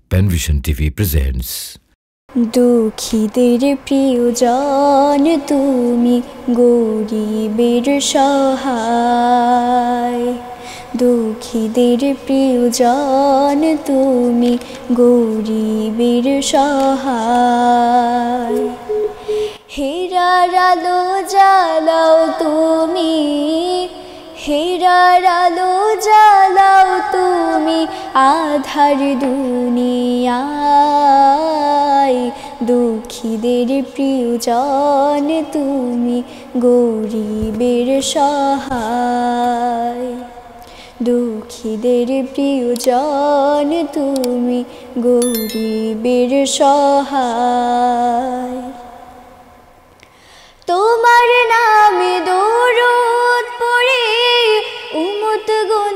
Penvision TV presents দুঃখীদের প্রিয়জন তুমি গরিবের সহায় দুঃখীদের প্রিয়জন তুমি গরিবের সহায় হেরার আলো জ্বালাও তুমি হেরার আলো জ্বালাও তুমি আধার দুনিয়ায় দুঃখীদের প্রিয়জন তুমি গরিবের সহায় দুঃখীদের প্রিয়জন তুমি গরিবের সহায় তোমার নামে দরুদ পড়ে উম্মত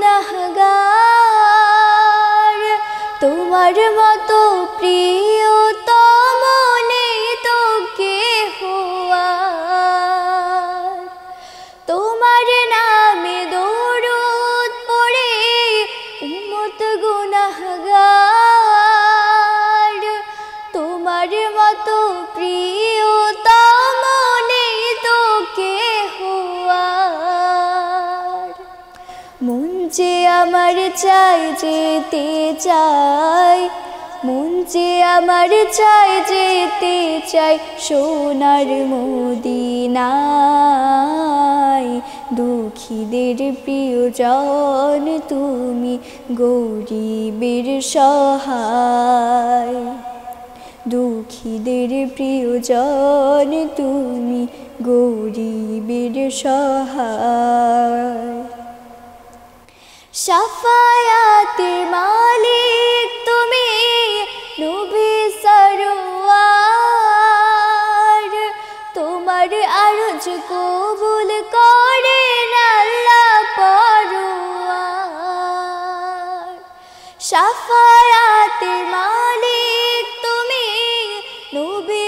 গুনাহগার তোমার মতো প্রিয়তম নেই তো কেহ আর তোমার নামে দরুদ পড়ে উম্মত গুনাহগার তোমার মতো প্রিয়তম নেই তো কেহ আর মন যে আমার চাই যেতে চাই মন যে আমার চাই যেতে চাই সোনার মদিনায় দুঃখীদের প্রিয়জন তুমি গরিবের সহায় দুঃখীদের প্রিয়জন তুমি গরিবের সহায় শাফায়াতের মালিক তুমি নবী সরওয়ার তোমার আরজ কবুল করেন আল্লাহ পরওয়ার শাফায়াতের মালিক তুমি নবী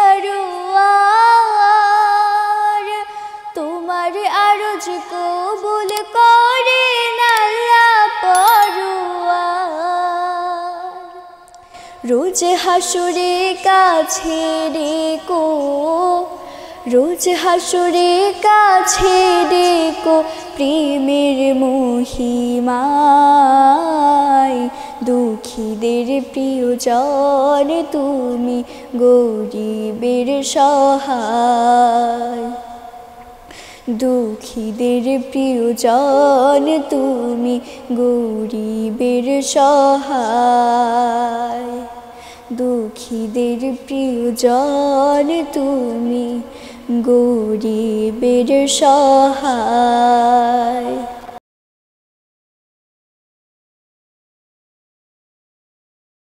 সরওয়ার তোমার আরজ কবুল করেন আল্লাহ পরওয়ার রোজ হাসুরে কাছে ডেকো রোজ হাসুরে কাছে ডেকো প্রেমের মহিমায় দুঃখীদের প্রিয়জন তুমি গরিবের সহায় দুঃখীদের প্রিয়জন তুমি গরিবের সহায় দুঃখীদের প্রিয়জন তুমি গরিবের সহায়।